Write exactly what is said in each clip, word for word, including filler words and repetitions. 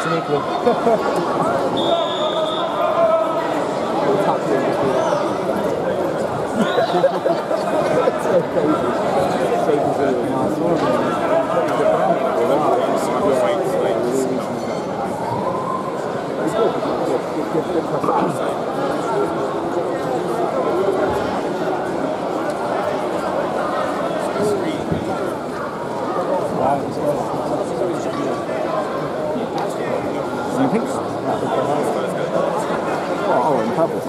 sneakily. It's so crazy. So Brazilian. No, I saw him. He's good. Good, good, good, good person. You think so? Oh, in purple.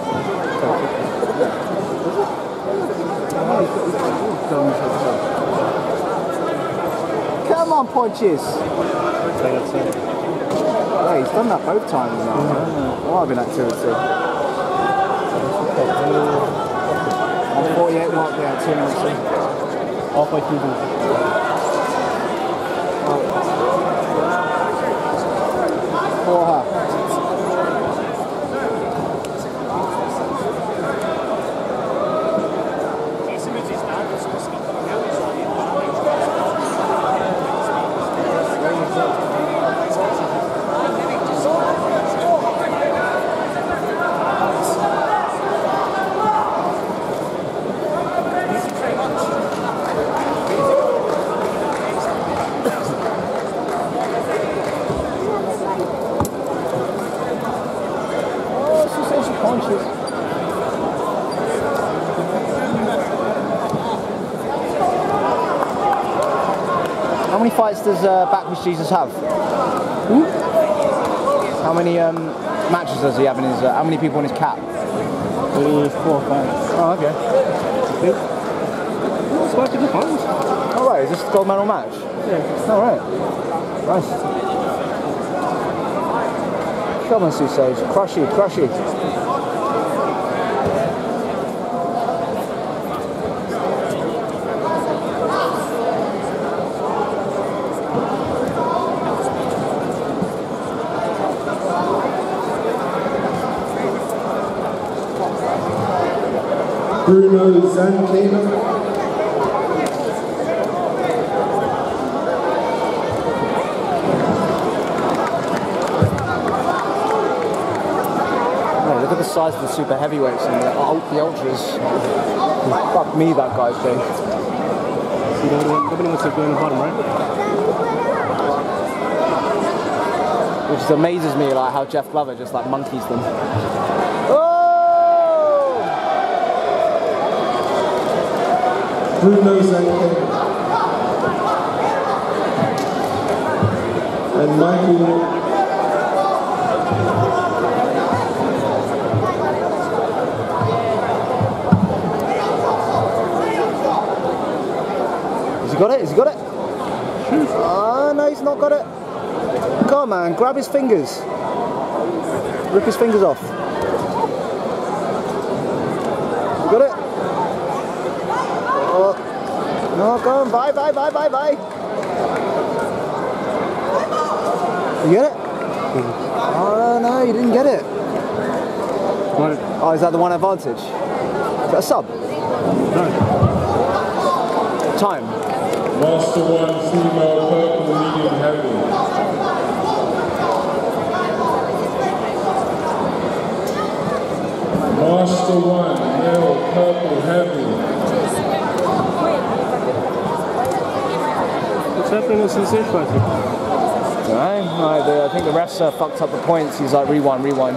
Come on, Podges. Yeah, he's done that both times now. Mm-hmm. What have been activity? On forty-eight mark there, two minutes in. Halfway through the for her. How many fights does uh, Backwoods Jesus have? Hmm? How many um, matches does he have in his? Uh, how many people in his cap? Four or five. Oh, okay. It's quite a good fight. All right, is this the gold medal match? Yeah. All right. Nice. Come on, Susage. Crush you, crush you. Bruno Zankina. Oh, look at the size of the super heavyweights and the, the ultras. Fuck me, that guy's big. So nobody wants to go in the bottom, right? Which just amazes me, like how Jeff Glover just like monkeys them. Bruno Zankina. And Michael. Has he got it? Has he got it? Oh, no, he's not got it. Come on, man, grab his fingers. Rip his fingers off. Got it? Oh. No, go on, bye, bye, bye, bye, bye. You get it? Oh, no, you didn't get it. What? Oh, is that the one advantage? Is that a sub? No. Time. Master one, female, purple, medium, heavy. Master one, male, purple, heavy. What's happening with Sensation fighting? Right, right, the, I think the refs uh, fucked up the points. He's like, rewind, rewind.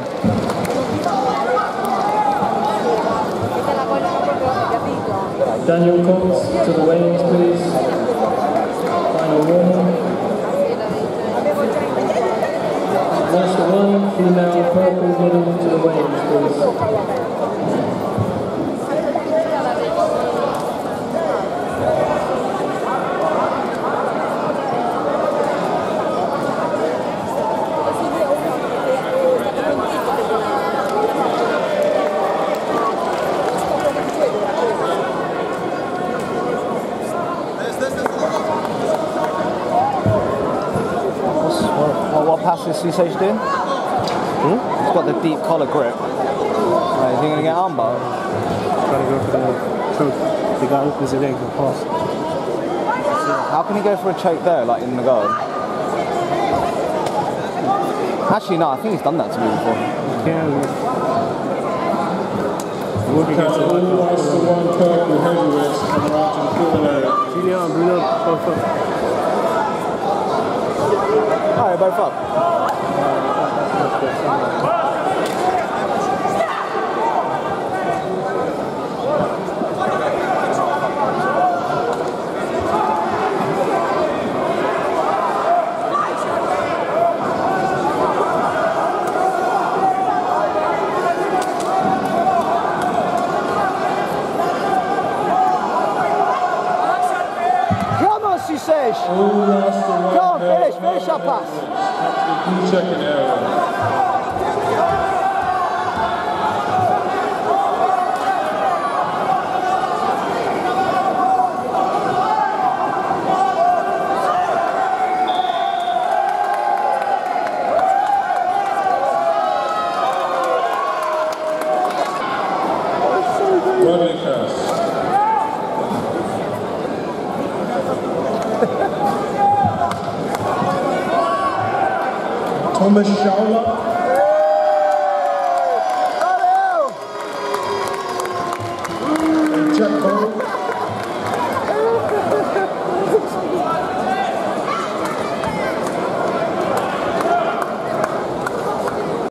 Daniel Cox to the weigh-ins, please. Final warm. Master one, female, purple, middle to the weigh-ins, please. What pass is Susage doing? Hmm? He's got the deep collar grip. Right, is he going to get armbar? Trying to go for the choke. The guy opens his leg and pass. How can he go for a choke there, like in the guard? Actually, no, I think he's done that to me before. Can Woodcats all lost to one purple heavyweights coming out to the field area. Julian, Bruno, both up. Alright, both up. Says. All lost to one Go on, finish, finish that pass. The blue checking area. Rodney Cass. Thomas Schauler.